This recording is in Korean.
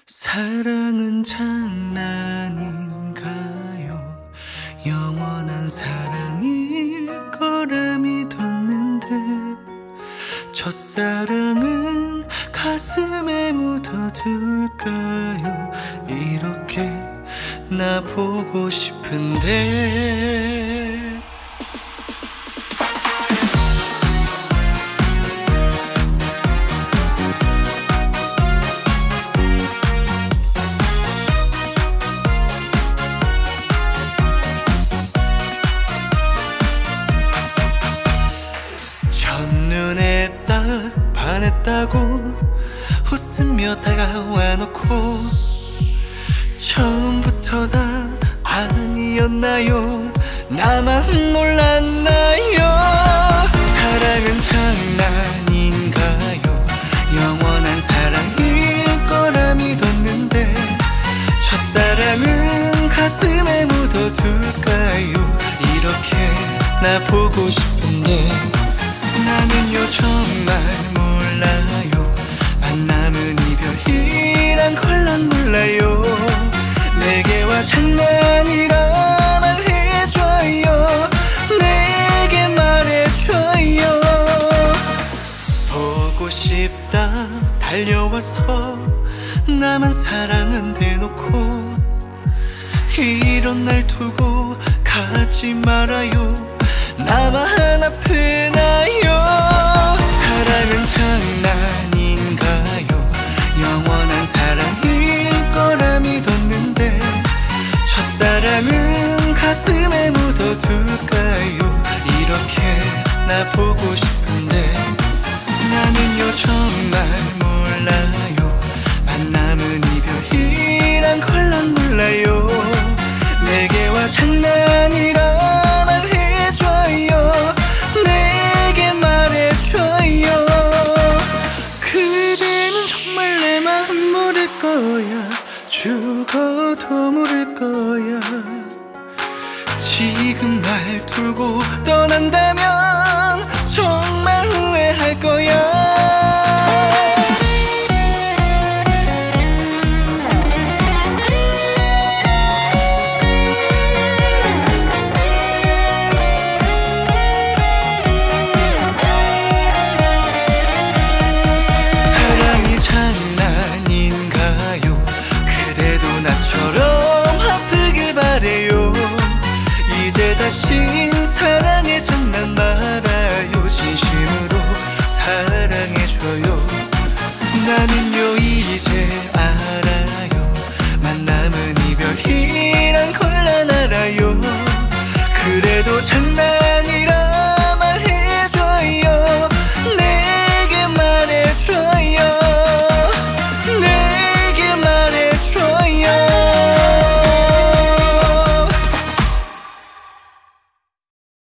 사랑은 장난인가요? 영원한 사랑일 거라 믿었는데 첫사랑은 가슴에 묻어둘까요? 이렇게 나 보고 싶은데 첫눈에 딱 반했다고 웃으며 다가와 놓고 처음부터 다 아니었나요? 나만 몰랐나요? 사랑은 장난인가요? 영원한 사랑일 거라 믿었는데 첫사랑은 가슴에 묻어둘까요? 이렇게 나 보고 싶은데 나는요 정말 몰라요. 만남은 이별이란 걸 난 몰라요. 내게와 장난이라 말해줘요. 내게 말해줘요. 보고 싶다 달려와서 나만 사랑은 대놓고 이런 날 두고 가지 말아요. 나만 아프나요? 사랑은 장난인가요? 영원한 사랑일 거라 믿었는데 첫사랑은 가슴에 묻어둘까요? 이렇게 나 보고 싶은데 나는요 정말 몰라요. 만남은 이별이란 걸 난 몰라요. 내게와 장난이라 말해줘요. 내게 말해줘요. 그대는 정말 내 마음 모를 거야. 죽어도 모를 거야. 지금 날 두고 떠난다면 정말 후회할 거야. 나처럼 아프길 바래요. 이제 다신 사랑에 장난 말아요. 진심으로 사랑해줘요. 나는요 이제 알아요. 만남은 이별이란 걸 난 알아요. 그래도 장난